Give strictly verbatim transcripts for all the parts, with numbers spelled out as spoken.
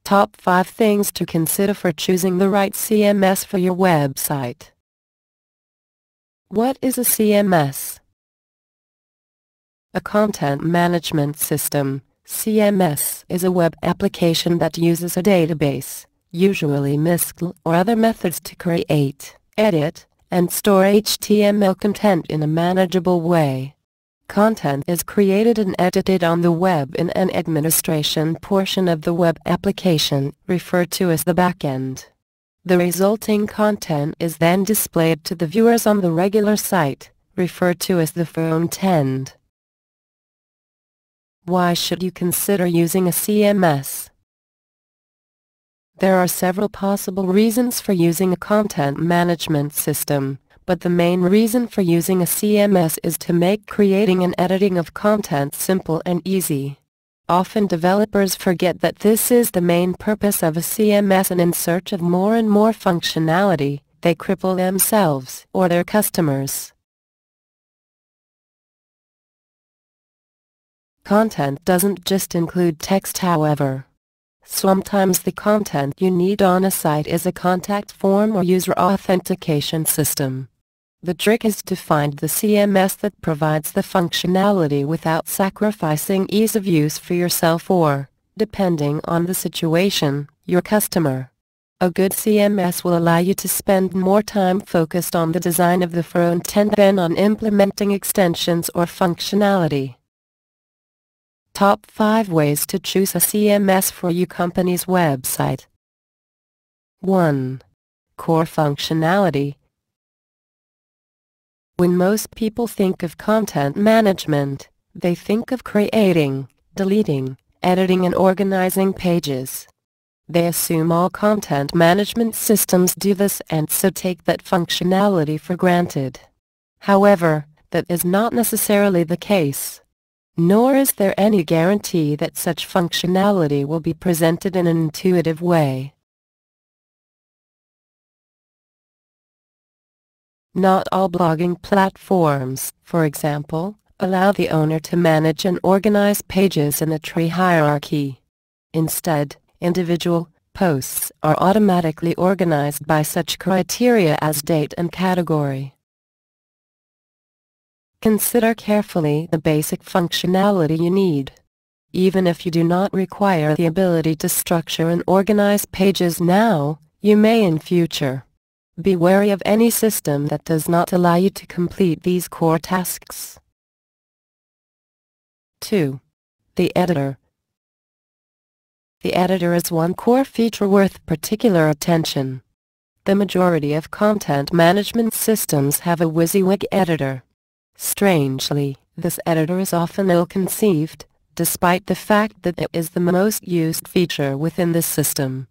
Top five things to consider for choosing the right C M S for your website. What is a C M S? A content management system. C M S is a web application that uses a database, usually M S Q L or other methods to create, edit, and store H T M L content in a manageable way. Content is created and edited on the web in an administration portion of the web application, referred to as the backend. The resulting content is then displayed to the viewers on the regular site, referred to as the front end. Why should you consider using a C M S? There are several possible reasons for using a content management system, but the main reason for using a C M S is to make creating and editing of content simple and easy. Often developers forget that this is the main purpose of a C M S, and in search of more and more functionality, they cripple themselves or their customers. Content doesn't just include text, however. Sometimes the content you need on a site is a contact form or user authentication system. The trick is to find the C M S that provides the functionality without sacrificing ease of use for yourself or, depending on the situation, your customer. A good C M S will allow you to spend more time focused on the design of the front end than on implementing extensions or functionality. Top five ways to choose a C M S for your company's website. one. Core functionality. When most people think of content management, they think of creating, deleting, editing and organizing pages. They assume all content management systems do this and so take that functionality for granted. However, that is not necessarily the case. Nor is there any guarantee that such functionality will be presented in an intuitive way. Not all blogging platforms, for example, allow the owner to manage and organize pages in a tree hierarchy. Instead, individual posts are automatically organized by such criteria as date and category. Consider carefully the basic functionality you need. Even if you do not require the ability to structure and organize pages now, you may in future. Be wary of any system that does not allow you to complete these core tasks. two. The editor. The editor is one core feature worth particular attention. The majority of content management systems have a WYSIWYG editor. Strangely, this editor is often ill-conceived, despite the fact that it is the most used feature within the system.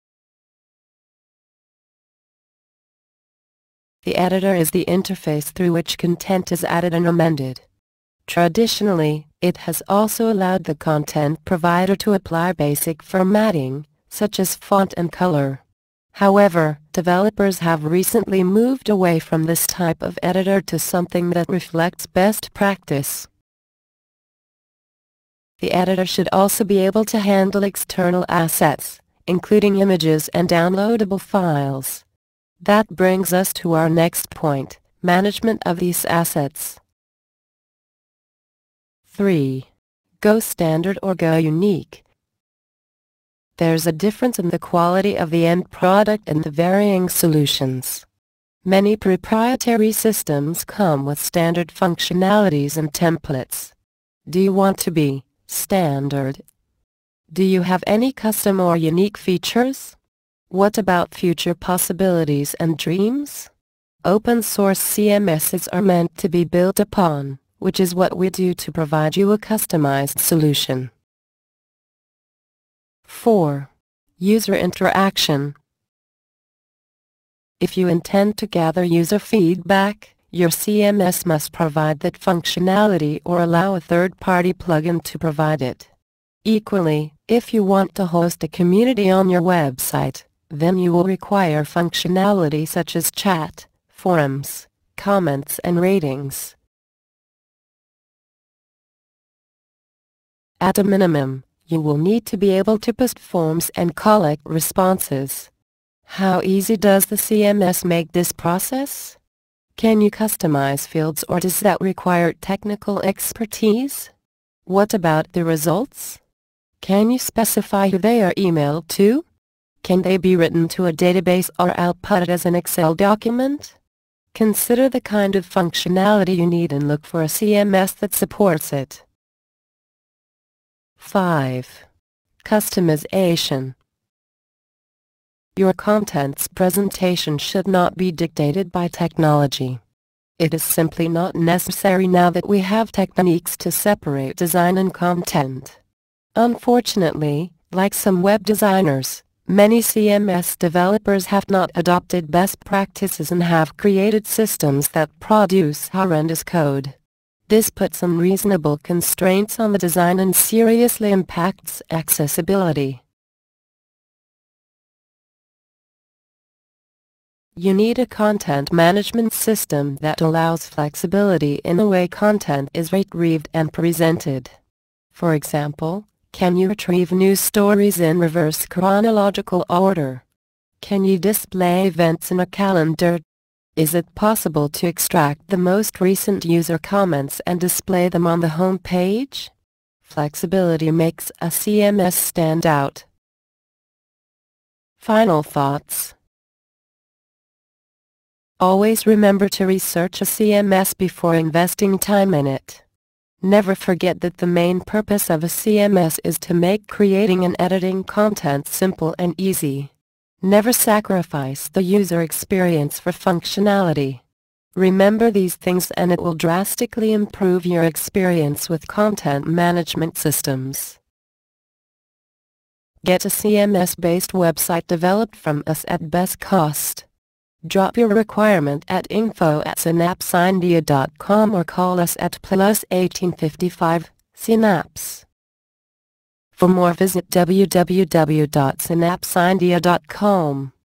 The editor is the interface through which content is added and amended. Traditionally, it has also allowed the content provider to apply basic formatting, such as font and color. However, developers have recently moved away from this type of editor to something that reflects best practice. The editor should also be able to handle external assets, including images and downloadable files. That brings us to our next point, management of these assets. three. Go standard or go unique. There's a difference in the quality of the end product and the varying solutions. Many proprietary systems come with standard functionalities and templates. Do you want to be standard? Do you have any custom or unique features? What about future possibilities and dreams? Open source C M Ss are meant to be built upon, which is what we do to provide you a customized solution. four. User interaction. If you intend to gather user feedback, your C M S must provide that functionality or allow a third-party plugin to provide it. Equally, if you want to host a community on your website, then you will require functionality such as chat, forums, comments and ratings. At a minimum, You will need to be able to post forms and collect responses. How easy does the C M S make this process? Can you customize fields, or does that require technical expertise? What about the results? Can you specify who they are emailed to? Can they be written to a database or outputted as an Excel document? Consider the kind of functionality you need and look for a C M S that supports it. five. Customization. Your content's presentation should not be dictated by technology. It is simply not necessary now that we have techniques to separate design and content. Unfortunately, like some web designers, many C M S developers have not adopted best practices and have created systems that produce horrendous code. This puts unreasonable constraints on the design and seriously impacts accessibility. You need a content management system that allows flexibility in the way content is retrieved and presented. For example, can you retrieve news stories in reverse chronological order? Can you display events in a calendar? Is it possible to extract the most recent user comments and display them on the home page? Flexibility makes a C M S stand out. Final thoughts. Always remember to research a C M S before investing time in it. Never forget that the main purpose of a C M S is to make creating and editing content simple and easy. Never sacrifice the user experience for functionality. Remember these things and it will drastically improve your experience with content management systems. Get a C M S-based website developed from us at best cost. Drop your requirement at info at synapseindia dot com or call us at plus eighteen fifty-five, Synapse. For more visit w w w dot synapseindia dot com.